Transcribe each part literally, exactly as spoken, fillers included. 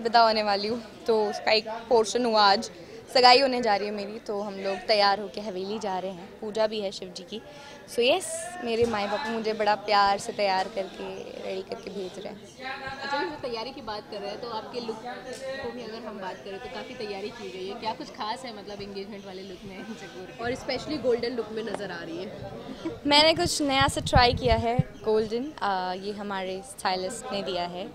विदा होने वाली हूँ तो उसका एक पोर्शन हुआ आज। सगाई होने जा रही है मेरी, तो हम लोग तैयार होकर हवेली जा रहे हैं। पूजा भी है शिव जी की। सो यस, मेरे माँ बाप मुझे बड़ा प्यार से तैयार करके रेडी करके भेज रहे हैं। अच्छा, जो तैयारी की बात कर रहे हैं तो आपके लुक को भी अगर हम बात करें तो काफ़ी तैयारी की गई है। क्या कुछ खास है मतलब एंगेजमेंट वाले लुक में जगूर और स्पेशली गोल्डन लुक में नज़र आ रही है? मैंने कुछ नया से ट्राई किया है गोल्डन, ये हमारे स्टाइलिस्ट ने दिया है।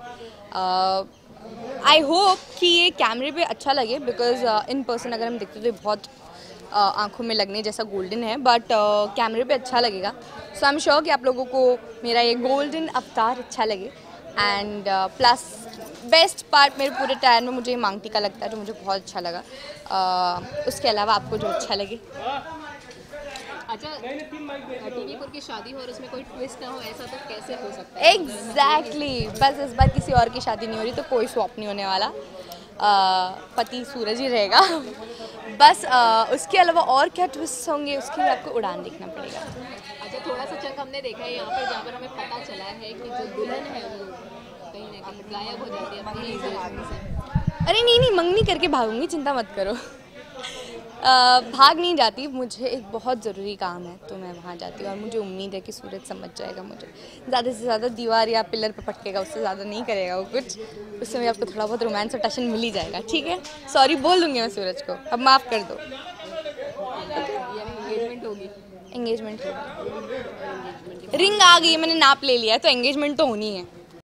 आई होप कि ये कैमरे पे अच्छा लगे, बिकॉज इन पर्सन अगर हम देखते तो ये बहुत uh, आंखों में लगने जैसा गोल्डन है, बट कैमरे uh, पे अच्छा लगेगा। सो आई एम श्योर कि आप लोगों को मेरा ये गोल्डन अवतार अच्छा लगे। एंड प्लस बेस्ट पार्ट मेरे पूरे टायर में मुझे मांग टीका लगता है, जो मुझे बहुत अच्छा लगा। uh, उसके अलावा आपको जो अच्छा लगे। अच्छा, टीवी की शादी हो और उसमें कोई ट्विस्ट ना हो, ऐसा तो कैसे हो सकता है? Exactly exactly. बस इस बार किसी और की शादी नहीं हो रही, तो कोई स्वैप नहीं होने वाला। आ, पति सूरज ही रहेगा। बस आ, उसके अलावा और क्या ट्विस्ट होंगे उसके लिए आपको उड़ान देखना पड़ेगा। अच्छा, थोड़ा सा चंक हमने देखा है यहाँ पर, जहाँ पर हमें पता चला है कि जो दुल्हन है वो कहीं ना कहीं गायब हो जाती है अपनी एंगेजमेंट से। अरे नहीं नहीं, मंगनी करके भागूंगी, चिंता मत करो। आ, भाग नहीं जाती, मुझे एक बहुत ज़रूरी काम है तो मैं वहाँ जाती हूँ, और मुझे उम्मीद है कि सूरज समझ जाएगा मुझे। ज़्यादा से ज़्यादा दीवार या पिलर पे पटकेगा, उससे ज़्यादा नहीं करेगा वो कुछ। उससे में आपको थोड़ा बहुत रोमांस और टशन मिल ही जाएगा। ठीक है, सॉरी बोल दूँगी मैं सूरज को, अब माफ़ कर दो। एंगेजमेंट होगी? एंगेजमेंट होगी, रिंग आ गई है, मैंने नाप ले लिया है, तो एंगेजमेंट तो होनी है।